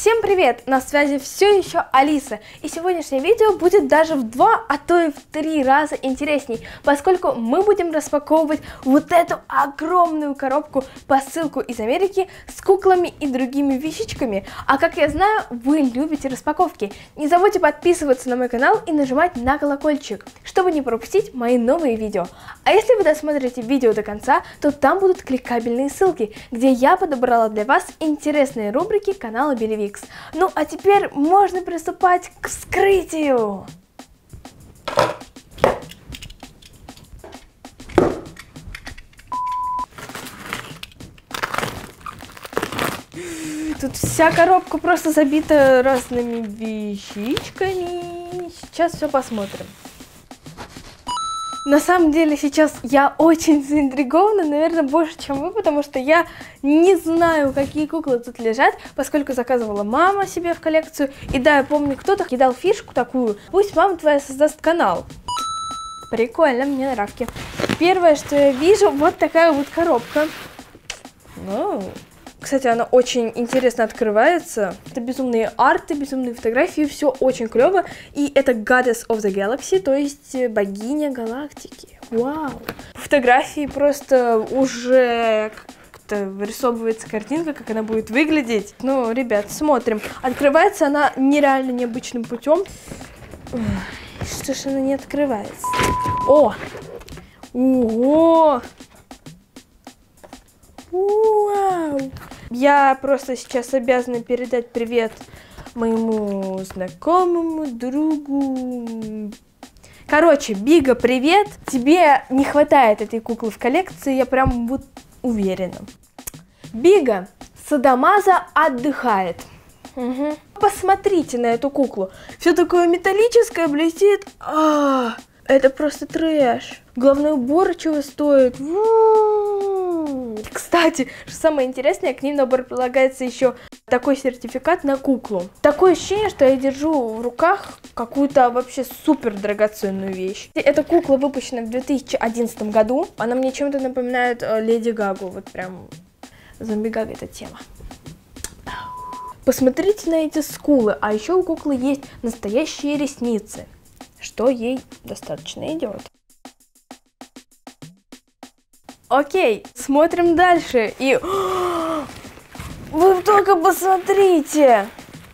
Всем привет! На связи все еще Алиса, и сегодняшнее видео будет даже в 2, а то и в 3 раза интересней, поскольку мы будем распаковывать вот эту огромную коробку, посылку из Америки с куклами и другими вещичками. А как я знаю, вы любите распаковки. Не забудьте подписываться на мой канал и нажимать на колокольчик, чтобы не пропустить мои новые видео. А если вы досмотрите видео до конца, то там будут кликабельные ссылки, где я подобрала для вас интересные рубрики канала Белевикс. Ну а теперь можно приступать к вскрытию. Тут вся коробка просто забита разными вещичками. Сейчас все посмотрим. На самом деле сейчас я очень заинтригована, наверное, больше, чем вы, потому что я не знаю, какие куклы тут лежат, поскольку заказывала мама себе в коллекцию. И да, я помню, кто-то кидал фишку такую: пусть мама твоя создаст канал. Прикольно, мне нравится. Первое, что я вижу, вот такая вот коробка. Кстати, она очень интересно открывается. Это безумные арты, безумные фотографии, все очень клево. И это Goddess of the Galaxy, то есть богиня галактики. Вау! По фотографии просто уже как-то вырисовывается картинка, как она будет выглядеть. Ну, ребят, смотрим. Открывается она нереально необычным путем. Что ж она не открывается? О! Ого! Вау! Я просто сейчас обязана передать привет моему знакомому другу. Короче, Бига, привет! Тебе не хватает этой куклы в коллекции, я прям вот уверена. Бига, Садамаза отдыхает. Угу. Посмотрите на эту куклу. Все такое металлическое, блестит. Это просто трэш. Главное, убор чего стоит. Кстати, что самое интересное, к ним набор прилагается еще такой сертификат на куклу. Такое ощущение, что я держу в руках какую-то вообще супер драгоценную вещь. Эта кукла выпущена в 2011 году. Она мне чем-то напоминает Леди Гагу. Вот прям Зомби Гага эта тема. Посмотрите на эти скулы. А еще у куклы есть настоящие ресницы, что ей достаточно идет. Окей, смотрим дальше. И вы только посмотрите!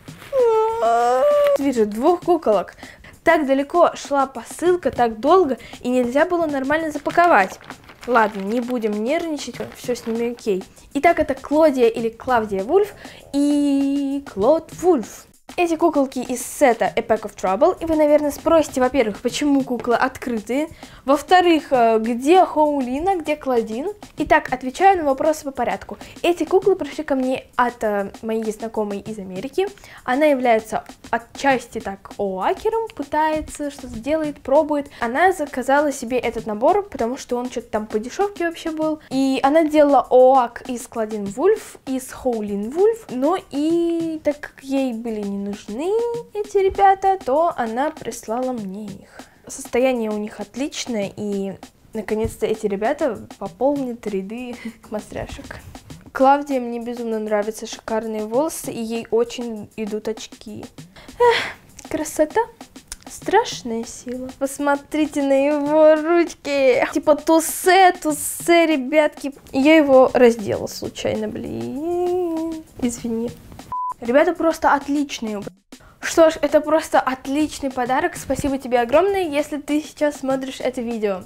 Вижу 2 куколок. Так далеко шла посылка, так долго, и нельзя было нормально запаковать. Ладно, не будем нервничать, все с ними окей. Итак, это Клодия или Клавдия Вульф и Клод Вульф. Эти куколки из сета A Pack of Trouble, и вы, наверное, спросите, во-первых, почему куклы открытые, во-вторых, где Хоулина, где Клодин. Итак, отвечаю на вопросы по порядку. Эти куклы пришли ко мне от моей знакомой из Америки. Она является отчасти так оакером, пытается, что-то делает, пробует. Она заказала себе этот набор, потому что он что-то там по дешевке вообще был. И она делала оак из Клодин Вульф, из Хоулин Вульф, но и так как ей были не нужны эти ребята, то она прислала мне их. Состояние у них отличное, и наконец-то эти ребята пополнят ряды мастряшек. Клавдии мне безумно нравятся шикарные волосы, и ей очень идут очки. Красота. Страшная сила. Посмотрите на его ручки. Типа тусе, ребятки. Я его раздела случайно, блин. Извини. Ребята просто отличные. Что ж, это просто отличный подарок. Спасибо тебе огромное, если ты сейчас смотришь это видео.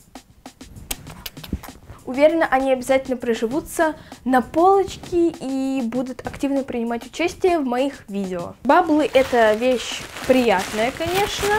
Уверена, они обязательно приживутся на полочке и будут активно принимать участие в моих видео. Баблы — это вещь приятная, конечно.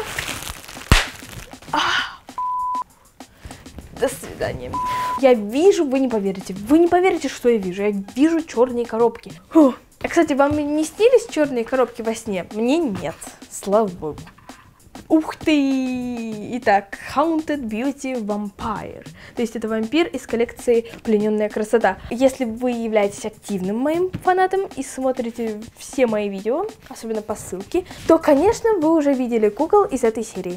До свидания. Я вижу, вы не поверите, что я вижу. Я вижу черные коробки. Фух. А, кстати, вам не снились черные коробки во сне? Мне нет, слава богу. Ух ты! Итак, Haunted Beauty Vampire. То есть это вампир из коллекции Плененная красота. Если вы являетесь активным моим фанатом и смотрите все мои видео, особенно по ссылке, то, конечно, вы уже видели кукол из этой серии.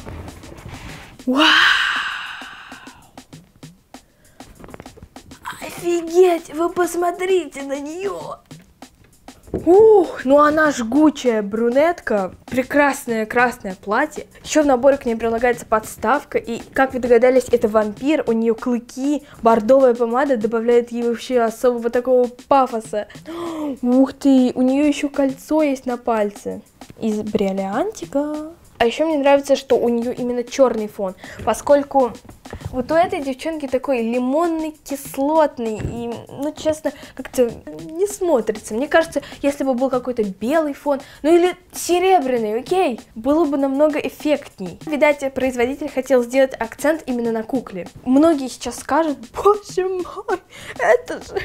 Вау! Офигеть, вы посмотрите на нее. Ух, ну она жгучая брюнетка, прекрасное красное платье. Еще в наборе к ней прилагается подставка, и, как вы догадались, это вампир, у нее клыки, бордовая помада добавляет ей вообще особого такого пафоса. Ух ты, у нее еще кольцо есть на пальце из бриллиантика. А еще мне нравится, что у нее именно черный фон, поскольку вот у этой девчонки такой лимонный, кислотный, и, ну, честно, как-то не смотрится. Мне кажется, если бы был какой-то белый фон, ну или серебряный, окей, было бы намного эффектней. Видать, производитель хотел сделать акцент именно на кукле. Многие сейчас скажут: боже мой, это же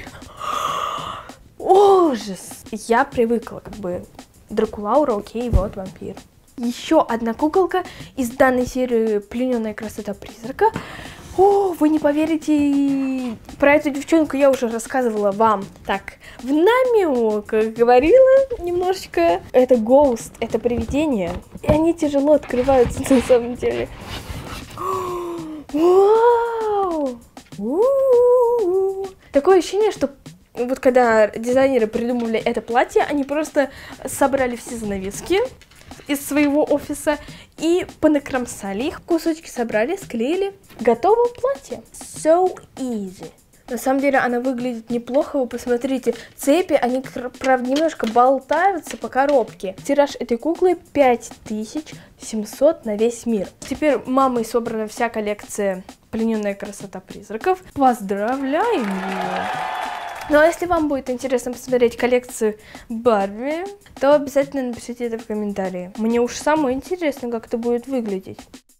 ужас. Я привыкла, как бы, Дракулаура, окей, вот вампир. Еще одна куколка из данной серии «Плененная красота призрака». О, вы не поверите, про эту девчонку я уже рассказывала вам. Так, в намек говорила немножечко. Это Ghost, это привидение. И они тяжело открываются на самом деле. Вау! Такое ощущение, что вот когда дизайнеры придумывали это платье, они просто собрали все занавески из своего офиса и понакромсали их, кусочки собрали, склеили. Готово платье. So easy. На самом деле она выглядит неплохо, вы посмотрите. Цепи, они, правда, немножко болтаются по коробке. Тираж этой куклы 5700 на весь мир. Теперь мамой собрана вся коллекция «Плененная красота призраков». Поздравляем ее! Ну а если вам будет интересно посмотреть коллекцию Барби, то обязательно напишите это в комментарии. Мне уж самое интересно, как это будет выглядеть.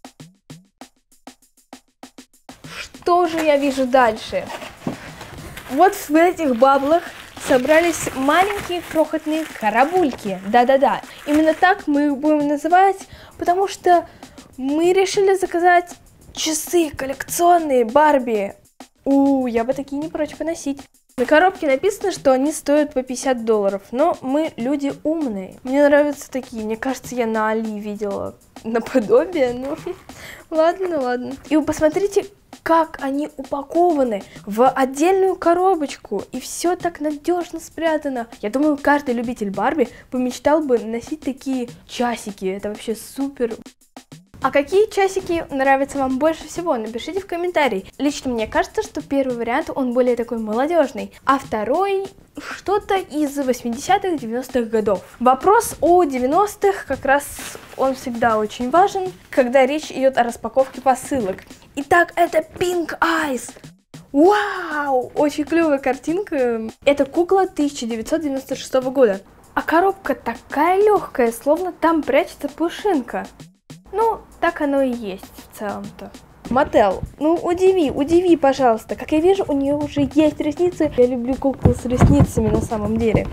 Что же я вижу дальше? Вот в этих баблах собрались маленькие крохотные карабульки. Да-да-да, именно так мы их будем называть, потому что мы решили заказать часы коллекционные Барби. Я бы такие не прочь поносить. На коробке написано, что они стоят по $50, но мы люди умные. Мне нравятся такие, мне кажется, я на Али видела наподобие, ну ладно. И вы посмотрите, как они упакованы в отдельную коробочку, и все так надежно спрятано. Я думаю, каждый любитель Барби помечтал бы носить такие часики, это вообще супер. А какие часики нравятся вам больше всего? Напишите в комментарии. Лично мне кажется, что первый вариант, он более такой молодежный, а второй что-то из 80-х, 90-х годов. Вопрос о 90-х как раз он всегда очень важен, когда речь идет о распаковке посылок. Итак, это Pink Eyes. Вау! Очень клевая картинка. Это кукла 1996 года. А коробка такая легкая, словно там прячется пушинка. Ну, так оно и есть в целом-то. Мотел, ну удиви, пожалуйста. Как я вижу, у нее уже есть ресницы. Я люблю куклу с ресницами на самом деле.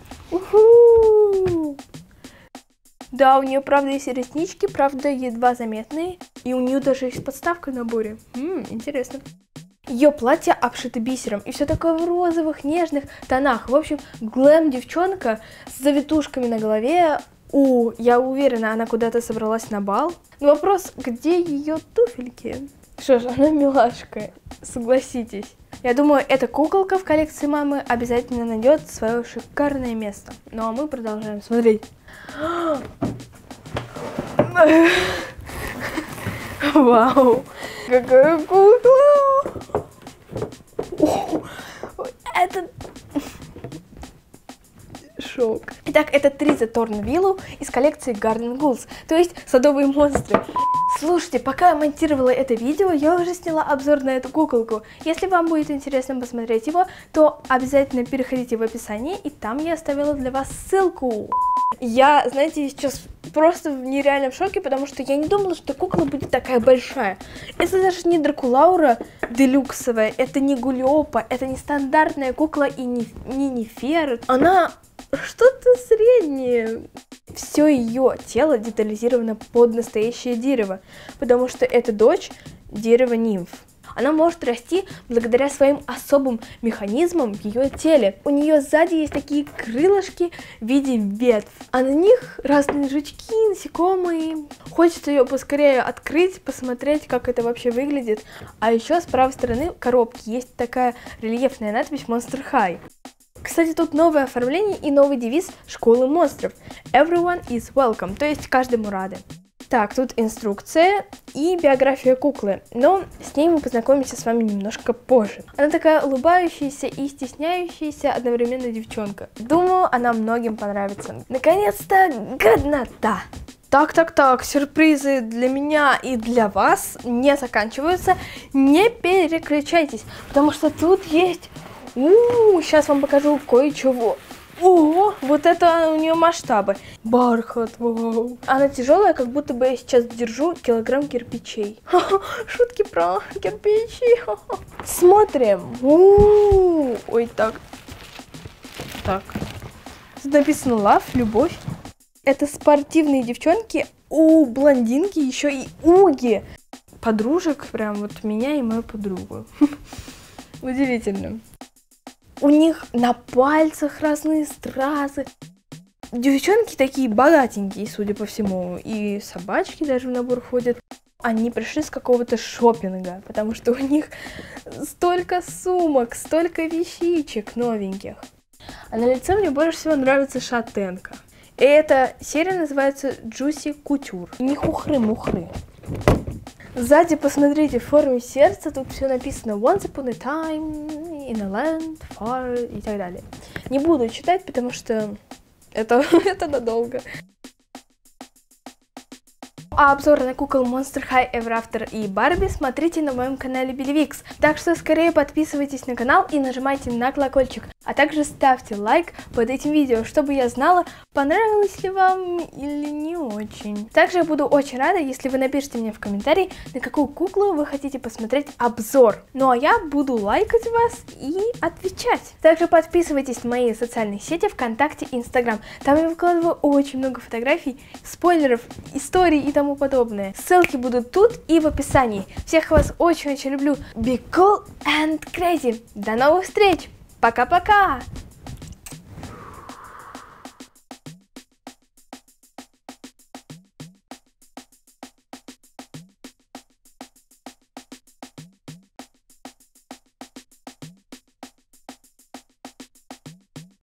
Уху! Да, у нее, правда, есть реснички, правда, едва заметные. И у нее даже есть подставка в наборе. Интересно. Ее платье обшито бисером, и все такое в розовых, нежных тонах. В общем, глэм-девчонка с завитушками на голове. Я уверена, она куда-то собралась на бал. Но вопрос, где ее туфельки? Что ж, она милашка, согласитесь. Я думаю, эта куколка в коллекции мамы обязательно найдет свое шикарное место. Ну а мы продолжаем смотреть. Вау, какая кукла! Это... шок. Итак, это Триза Торнвиллу из коллекции Garden Ghouls, то есть садовые монстры. Слушайте, пока я монтировала это видео, я уже сняла обзор на эту куколку. Если вам будет интересно посмотреть его, то обязательно переходите в описание, и там я оставила для вас ссылку. Я, знаете, сейчас просто в нереальном шоке, потому что я не думала, что кукла будет такая большая. Это даже не Дракулаура делюксовая, это не Гулиопа, это не стандартная кукла и не Нефер. Она что-то среднее. Все ее тело детализировано под настоящее дерево, потому что это дочь дерева нимф. Она может расти благодаря своим особым механизмам в ее теле. У нее сзади есть такие крылышки в виде ветвь, а на них разные жучки, насекомые. Хочется ее поскорее открыть, посмотреть, как это вообще выглядит. А еще с правой стороны коробки есть такая рельефная надпись Monster High. Кстати, тут новое оформление и новый девиз школы монстров. Everyone is welcome, то есть каждому рады. Так, тут инструкция и биография куклы, но с ней мы познакомимся с вами немножко позже. Она такая улыбающаяся и стесняющаяся одновременно девчонка. Думаю, она многим понравится. Наконец-то годнота! Так, сюрпризы для меня и для вас не заканчиваются. Не переключайтесь, потому что тут есть... сейчас вам покажу кое-чего. Ого, вот это у нее масштабы. Бархат, вау. Она тяжелая, как будто бы я сейчас держу килограмм кирпичей. Шутки про кирпичи. Смотрим. Ой, так. Тут написано love, любовь. Это спортивные девчонки. Блондинки, еще и уги. Подружек, прям вот меня и мою подругу. Удивительно. У них на пальцах разные стразы. Девчонки такие богатенькие, судя по всему. И собачки даже в набор ходят. Они пришли с какого-то шопинга, потому что у них столько сумок, столько вещичек новеньких. А на лице мне больше всего нравится шатенка. И эта серия называется Juicy Couture. Не хухры-мухры. Сзади, посмотрите, в форме сердца тут все написано Once upon a time, in a land, far и так далее. Не буду читать, потому что это надолго. А обзоры на кукол Monster High, Ever After и Барби смотрите на моем канале Беливикс. Так что скорее подписывайтесь на канал и нажимайте на колокольчик. А также ставьте лайк под этим видео, чтобы я знала, понравилось ли вам или не очень. Также я буду очень рада, если вы напишите мне в комментарии, на какую куклу вы хотите посмотреть обзор. Ну а я буду лайкать вас и отвечать. Также подписывайтесь на мои социальные сети ВКонтакте и Инстаграм. Там я выкладываю очень много фотографий, спойлеров, историй и тому подобное. Ссылки будут тут и в описании. Всех вас очень-очень люблю. Be cool and crazy. До новых встреч! Пока-пока!